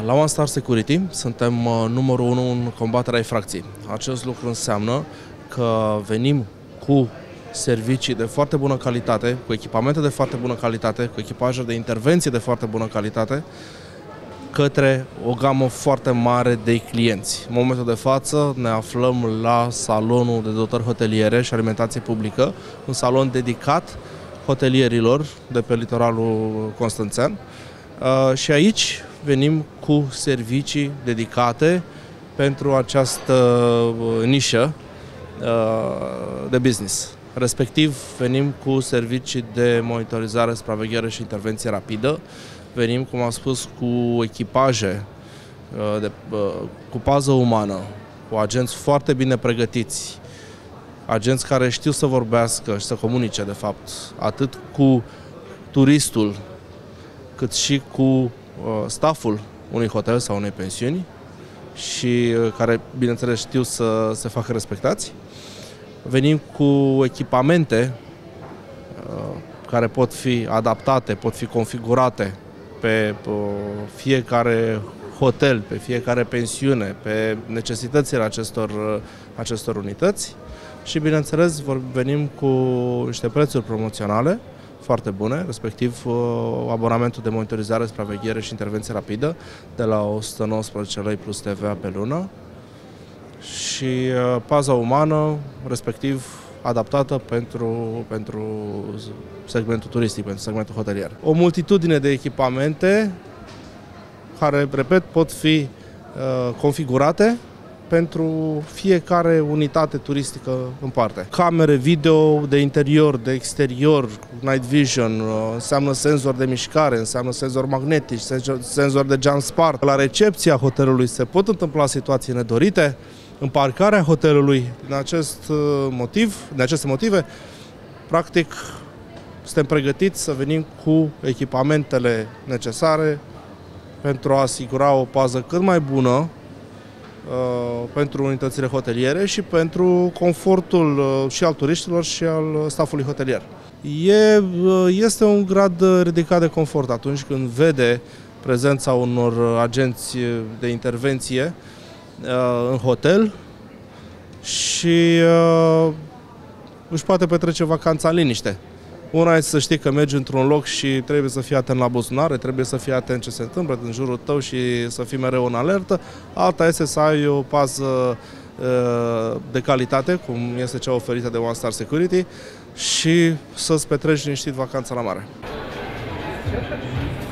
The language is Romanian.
La One Star Security suntem numărul 1 în combaterea infracției. Acest lucru înseamnă că venim cu servicii de foarte bună calitate, cu echipamente de foarte bună calitate, cu echipaje de intervenție de foarte bună calitate, către o gamă foarte mare de clienți. În momentul de față ne aflăm la salonul de dotări hoteliere și alimentație publică, un salon dedicat hotelierilor de pe litoralul constanțean. Și aici venim cu servicii dedicate pentru această nișă de business. Respectiv, venim cu servicii de monitorizare, supraveghere și intervenție rapidă. Venim, cum am spus, cu echipaje, cu pază umană, cu agenți foarte bine pregătiți, agenți care știu să vorbească și să comunice, de fapt, atât cu turistul, cât și cu stafful unui hotel sau unei pensiuni și care, bineînțeles, știu să se facă respectați. Venim cu echipamente care pot fi adaptate, pot fi configurate pe fiecare hotel, pe fiecare pensiune, pe necesitățile acestor unități și, bineînțeles, venim cu niște prețuri promoționale foarte bune, respectiv abonamentul de monitorizare, supraveghere și intervenție rapidă de la 119 lei plus TVA pe lună și paza umană, respectiv adaptată pentru segmentul turistic, pentru segmentul hotelier. O multitudine de echipamente care, repet, pot fi configurate pentru fiecare unitate turistică în parte. Camere video de interior, de exterior, night vision, înseamnă senzori de mișcare, înseamnă senzori magnetici, senzori de jump start. La recepția hotelului se pot întâmpla situații nedorite. În parcarea hotelului, din aceste motive, practic, suntem pregătiți să venim cu echipamentele necesare pentru a asigura o pază cât mai bună pentru unitățile hoteliere și pentru confortul și al turiștilor și al staffului hotelier. Este un grad ridicat de confort atunci când vede prezența unor agenți de intervenție în hotel și își poate petrece vacanța în liniște. Una este să știi că mergi într-un loc și trebuie să fii atent la buzunare, trebuie să fii atent ce se întâmplă în jurul tău și să fii mereu în alertă. Alta este să ai o pază de calitate, cum este cea oferită de One Star Security, și să-ți petreci liniștit vacanța la mare.